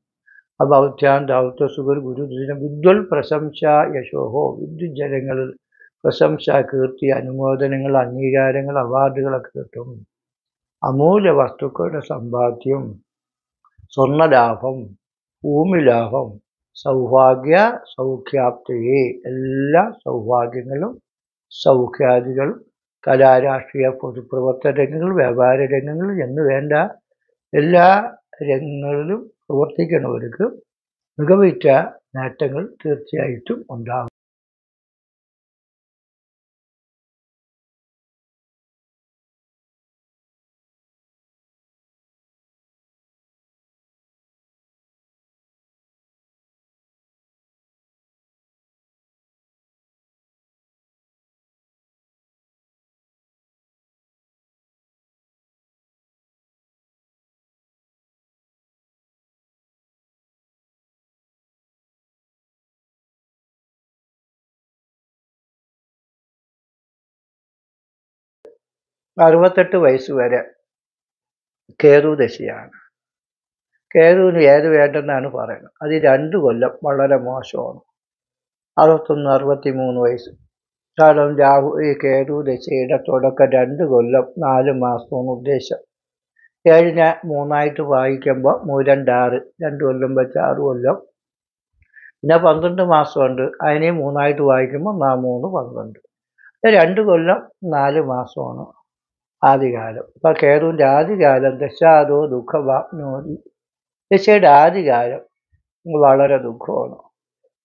ദൗത്യ സുഖർ ഗുരുദ്വിജനം. വിദ്വൽ പ്രശംസ യശോഹോ, വിദ്യുജനങ്ങളിൽ പ്രശംസ, കീർത്തി, അനുമോദനങ്ങൾ, അംഗീകാരങ്ങൾ, അവാർഡുകളൊക്കെ കിട്ടും. അമൂല്യ വസ്തുക്കളുടെ സമ്പാദ്യം, സ്വർണലാഭം, ഭൂമിലാഭം, സൗഭാഗ്യ സൗഖ്യാപ്തിയെ, എല്ലാ സൗഭാഗ്യങ്ങളും സൗഖ്യാദികളും, കലാരാഷ്ട്രീയ പൊതുപ്രവർത്തന രംഗങ്ങൾ, വ്യാപാര രംഗങ്ങൾ എന്ന് വേണ്ട എല്ലാ രംഗങ്ങളിലും പ്രവർത്തിക്കുന്നവർക്ക് മികവുറ്റ നേട്ടങ്ങൾ തീർച്ചയായിട്ടും ഉണ്ടാകും. അറുപത്തെട്ട് വയസ്സ് വരെ കേതു ദശയാണ്. കേതുവിന് ഏത് വേണ്ടെന്നാണ് പറയുന്നത്. അത് 2 കൊല്ലം വളരെ മോശമാണ്. 61, 63 വയസ്സ്. കാരണം ഈ കേതു ദശയുടെ തുടക്കം 2 കൊല്ലം 4 മാസമാണ് ഉദ്ദേശം. 7നെ 3ആയിട്ട് വായിക്കുമ്പോൾ 3, 2, 6, 2 കൊല്ലം വെച്ച് 6 കൊല്ലം. പിന്നെ 12 മാസമുണ്ട്, അതിനെ 3ആയിട്ട് വായിക്കുമ്പോൾ 3, 12. 2 കൊല്ലം 4 മാസമാണ് ആദ്യകാലം. അപ്പം കേതുവിൻ്റെ ആദ്യകാലം ദശാദോ ദുഃഖവാപ്നോതി. ദശയുടെ ആദ്യകാലം വളരെ ദുഃഖമാണ്.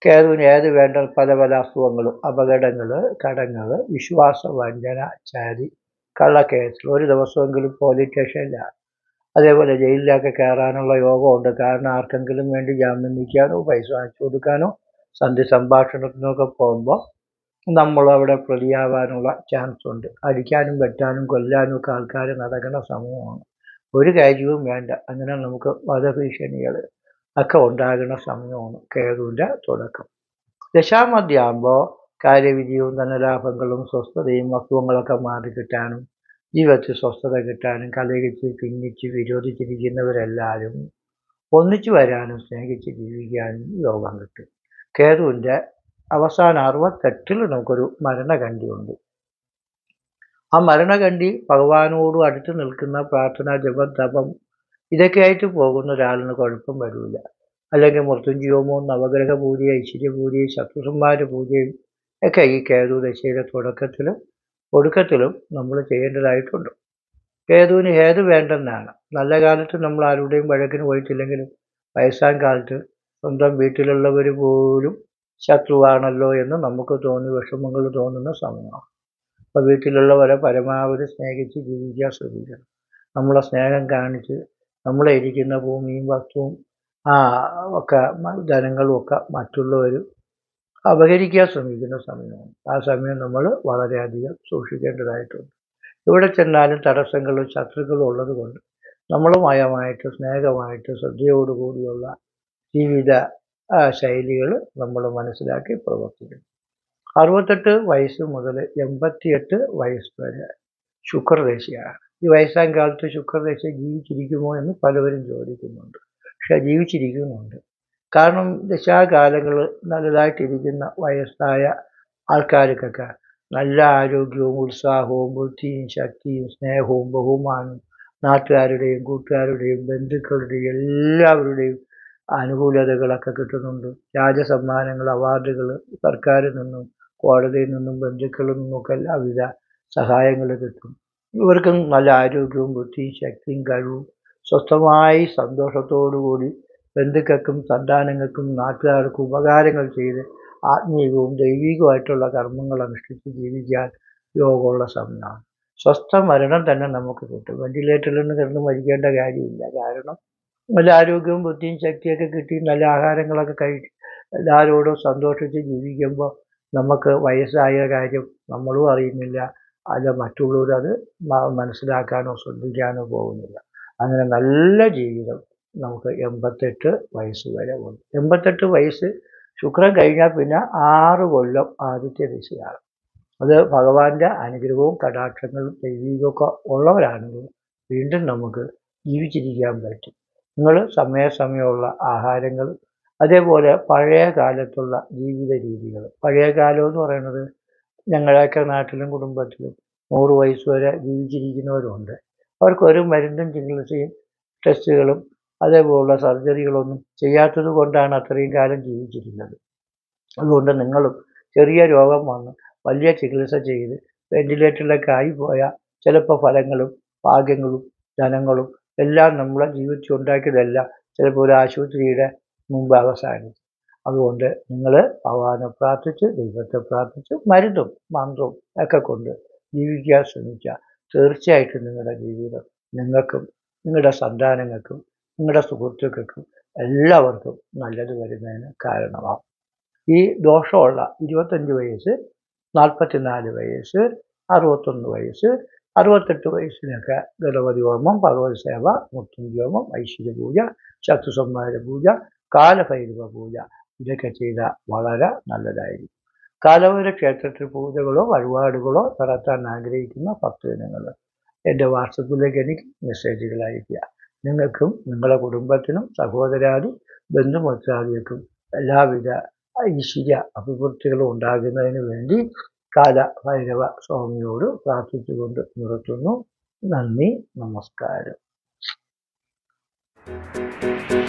കേതുവിന് ഏത് വേണ്ട പല പല അസുഖങ്ങളും, അപകടങ്ങൾ, കടങ്ങൾ, വിശ്വാസ വഞ്ചന, ചതി, കള്ളക്കേസിൽ ഒരു ദിവസമെങ്കിലും പോലീസ് സ്റ്റേഷനിലാണ്. അതേപോലെ ജയിലിലൊക്കെ കയറാനുള്ള യോഗമുണ്ട്. കാരണം ആർക്കെങ്കിലും വേണ്ടി ജാമ്യം നിൽക്കാനോ പൈസ വാങ്ങിച്ചു കൊടുക്കാനോ സന്ധി സംഭാഷണത്തിനൊക്കെ പോകുമ്പോൾ നമ്മൾ അവിടെ പ്രതിയാവാനുള്ള ചാൻസ് ഉണ്ട്. അടിക്കാനും വെട്ടാനും കൊല്ലാനും ഒക്കെ ആൾക്കാർ നടക്കുന്ന സമയമാണ്. ഒരു കാര്യവും വേണ്ട, അങ്ങനെ നമുക്ക് വധഭീഷണികൾ ഒക്കെ ഉണ്ടാകുന്ന സമയമാണ് കേതുവിൻ്റെ തുടക്കം. ദശാമധ്യമാകുമ്പോൾ കാര്യവിജയവും ധനലാഭങ്ങളും സ്വസ്ഥതയും അസുഖങ്ങളൊക്കെ മാറിക്കിട്ടാനും ജീവിതത്തിൽ സ്വസ്ഥത കിട്ടാനും കലഹിച്ച് ഭിന്നിച്ച് വിരോധിച്ചിരിക്കുന്നവരെല്ലാവരും ഒന്നിച്ചു വരാനും സ്നേഹിച്ച് ജീവിക്കാനും യോഗം കിട്ടും. കേതുവിൻ്റെ അവസാന 68 നമുക്കൊരു മരണകണ്ടിയുണ്ട്. ആ മരണകണ്ടി ഭഗവാനോട് അടുത്ത് നിൽക്കുന്ന പ്രാർത്ഥന, ജപം, തപം ഇതൊക്കെയായിട്ട് പോകുന്ന ഒരാളിന് കുഴപ്പം വരില്ല. അല്ലെങ്കിൽ മൃത്യുഞ്ജയോമവും നവഗ്രഹ പൂജയും ഐശ്വര്യപൂജയും ശത്രുസംഹാര പൂജയും ഒക്കെ ഈ കേതു ദശയുടെ തുടക്കത്തിലും ഒടുക്കത്തിലും നമ്മൾ ചെയ്യേണ്ടതായിട്ടുണ്ട്. കേതുവിന് ഏത് വേണ്ടെന്നാണ്. നല്ല കാലത്ത് നമ്മൾ ആരുടെയും വഴക്കിന് പോയിട്ടില്ലെങ്കിലും വയസ്സാം കാലത്ത് സ്വന്തം വീട്ടിലുള്ളവർ പോലും ശത്രുവാണല്ലോ എന്ന് നമുക്ക് തോന്നി വിഷമങ്ങൾ തോന്നുന്ന സമയമാണ്. അപ്പോൾ വീട്ടിലുള്ളവരെ പരമാവധി സ്നേഹിച്ച് ജീവിക്കാൻ ശ്രമിക്കണം. നമ്മളെ സ്നേഹം കാണിച്ച് നമ്മളെ ഇരിക്കുന്ന ഭൂമിയും വസ്തുവും ഒക്കെ ധനങ്ങളും ഒക്കെ മറ്റുള്ളവർ അപഹരിക്കാൻ ശ്രമിക്കുന്ന സമയമാണ്. ആ സമയം നമ്മൾ വളരെയധികം സൂക്ഷിക്കേണ്ടതായിട്ടുണ്ട്. എവിടെ ചെന്നാലും തടസ്സങ്ങളും ശത്രുക്കളും ഉള്ളത് കൊണ്ട് നമ്മളുമായിട്ട് സ്നേഹമായിട്ട് ശ്രദ്ധയോടുകൂടിയുള്ള ജീവിത ശൈലികൾ നമ്മൾ മനസ്സിലാക്കി പ്രവർത്തിക്കണം. 68 വയസ്സ് മുതൽ 88 വയസ്സ് വരെ ശുക്രദശയാണ്. ഈ വയസ്സാം കാലത്ത് ശുക്രദശ ജീവിച്ചിരിക്കുമോ എന്ന് പലവരും ചോദിക്കുന്നുണ്ട്. പക്ഷെ ജീവിച്ചിരിക്കുന്നുണ്ട്. കാരണം ദശാകാലങ്ങൾ നല്ലതായിട്ടിരിക്കുന്ന വയസ്സായ ആൾക്കാർക്കൊക്കെ നല്ല ആരോഗ്യവും ഉത്സാഹവും ബുദ്ധിയും ശക്തിയും സ്നേഹവും ബഹുമാനവും നാട്ടുകാരുടെയും കൂട്ടുകാരുടെയും ബന്ധുക്കളുടെയും എല്ലാവരുടെയും അനുകൂലതകളൊക്കെ കിട്ടുന്നുണ്ട്. രാജസമ്മാനങ്ങൾ, അവാർഡുകൾ സർക്കാരിൽ നിന്നും കോടതിയിൽ നിന്നും ബന്ധുക്കളിൽ നിന്നുമൊക്കെ എല്ലാവിധ സഹായങ്ങൾ കിട്ടും. ഇവർക്കും നല്ല ആരോഗ്യവും ബുദ്ധിയും ശക്തിയും കഴിവും സ്വസ്ഥമായി സന്തോഷത്തോടുകൂടി ബന്ധുക്കൾക്കും സന്താനങ്ങൾക്കും നാട്ടുകാർക്കും ഉപകാരങ്ങൾ ചെയ്ത് ആത്മീയവും ദൈവികവുമായിട്ടുള്ള കർമ്മങ്ങൾ അനുഷ്ഠിച്ച് ജീവിക്കാൻ യോഗമുള്ള സമയമാണ്. സ്വസ്ഥ മരണം തന്നെ നമുക്ക് കിട്ടും. വെന്റിലേറ്ററിൽ നിന്ന് കിടന്ന് മരിക്കേണ്ട കാര്യമില്ല. കാരണം നല്ല ആരോഗ്യവും ബുദ്ധിയും ശക്തിയൊക്കെ കിട്ടി നല്ല ആഹാരങ്ങളൊക്കെ കഴിച്ച് എല്ലാവരോടും സന്തോഷിച്ച് ജീവിക്കുമ്പോൾ നമുക്ക് വയസ്സായ കാര്യം നമ്മളും അറിയുന്നില്ല, അല്ല മറ്റുള്ളവരത് മനസ്സിലാക്കാനോ ശ്രദ്ധിക്കാനോ പോകുന്നില്ല. അങ്ങനെ നല്ല ജീവിതം നമുക്ക് 88 വയസ്സ് വരെ ഉണ്ട്. 88 വയസ്സ് ശുക്രൻ കഴിഞ്ഞാൽ പിന്നെ 6 കൊല്ലം ആദിത്യ ദിശയാണ്. അത് ഭഗവാന്റെ അനുഗ്രഹവും കടാക്ഷങ്ങളും ദൈവികമൊക്കെ ഉള്ളവരാണെങ്കിൽ വീണ്ടും നമുക്ക് ജീവിച്ചിരിക്കാൻ പറ്റും. നിങ്ങൾ സമയാസമയമുള്ള ആഹാരങ്ങൾ, അതേപോലെ പഴയ കാലത്തുള്ള ജീവിത രീതികൾ. പഴയ കാലം എന്ന് പറയുന്നത് ഞങ്ങളുടെയൊക്കെ നാട്ടിലും കുടുംബത്തിലും 100 വയസ്സ് വരെ ജീവിച്ചിരിക്കുന്നവരുണ്ട്. അവർക്കൊരു മരുന്നും ചികിത്സയും ടെസ്റ്റുകളും അതേപോലുള്ള സർജറികളൊന്നും ചെയ്യാത്തത് കൊണ്ടാണ് അത്രയും കാലം ജീവിച്ചിരുന്നത്. അതുകൊണ്ട് നിങ്ങളും ചെറിയ രോഗം വന്ന് വലിയ ചികിത്സ ചെയ്ത് വെന്റിലേറ്ററിലൊക്കെ ആയിപ്പോയാൽ ചിലപ്പോൾ ഫലങ്ങളും ഭാഗ്യങ്ങളും ധനങ്ങളും എല്ലാം നമ്മളെ ജീവിതത്തിൽ ഉണ്ടാക്കിയതെല്ലാം ചിലപ്പോൾ ഒരു ആശുപത്രിയുടെ മുമ്പ് അവസാനിക്കും. അതുകൊണ്ട് നിങ്ങൾ ഭഗവാനെ പ്രാർത്ഥിച്ച് ദൈവത്തെ പ്രാർത്ഥിച്ച് മരുന്നും മന്ത്രവും ഒക്കെ കൊണ്ട് ജീവിക്കാൻ ശ്രമിക്കുക. തീർച്ചയായിട്ടും നിങ്ങളുടെ ജീവിതം നിങ്ങൾക്കും നിങ്ങളുടെ സന്താനങ്ങൾക്കും നിങ്ങളുടെ സുഹൃത്തുക്കൾക്കും എല്ലാവർക്കും നല്ലത് വരുന്നതിന് കാരണമാകും. ഈ ദോഷമുള്ള 25 വയസ്സ്, 44 വയസ്സ്, 61 വയസ്സ്, 68 വയസ്സിനൊക്കെ ഗണപതി ഹോമം, ഭഗവത് സേവ, മൃത്യുഞ്ജയോമം, ഐശ്വര്യപൂജ, ശത്രുസംഹാര പൂജ, കാലഭൈരവ പൂജ ഇതൊക്കെ ചെയ്താൽ വളരെ നല്ലതായിരിക്കും. കാലഭൈരവ ക്ഷേത്രത്തിൽ പൂജകളോ വഴിപാടുകളോ നടത്താൻ ആഗ്രഹിക്കുന്ന ഭക്തജനങ്ങൾ എൻ്റെ വാട്സപ്പിലേക്ക് എനിക്ക് മെസ്സേജുകൾ അയയ്ക്കുക. നിങ്ങൾക്കും നിങ്ങളുടെ കുടുംബത്തിനും സഹോദരാദി ബന്ധുമിത്രാദികൾക്കും എല്ലാവിധ ഐശ്വര്യ അഭിവൃദ്ധികളും ഉണ്ടാകുന്നതിന് വേണ്ടി കാലഭൈരവ സ്വാമിയോട് പ്രാർത്ഥിച്ചുകൊണ്ട് നിർത്തുന്നു. നന്ദി, നമസ്കാരം.